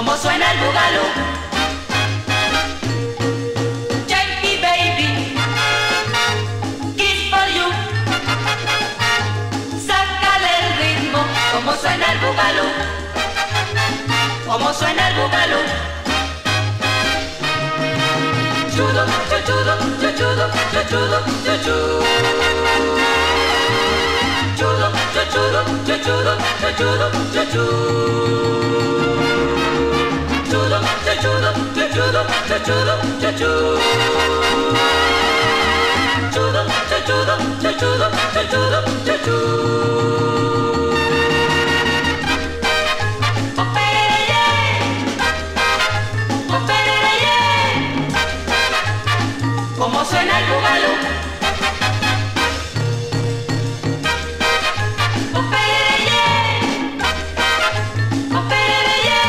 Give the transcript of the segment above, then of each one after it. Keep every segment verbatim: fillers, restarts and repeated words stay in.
cómo suena el bugalú. Yankee baby, kiss for you. Sácale el ritmo, cómo suena el bugalú, cómo suena el bugalú. Chudo, chuchudo, chuchudo, chuchudo, chuchudo. Chudo, chuchudo, chuchudo, chuchudo, chuchudo. Chudo, chuchudo, chuchudo, chuchudo, chuchudo. Chudo, chuchudo, chuchudo, chuchudo, chuchudo. Cómo suena el bugalú. Opereye, opereye.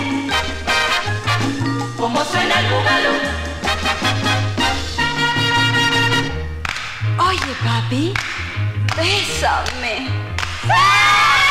Cómo suena el bugalú. Oye, papi, bésame. ¡Ah!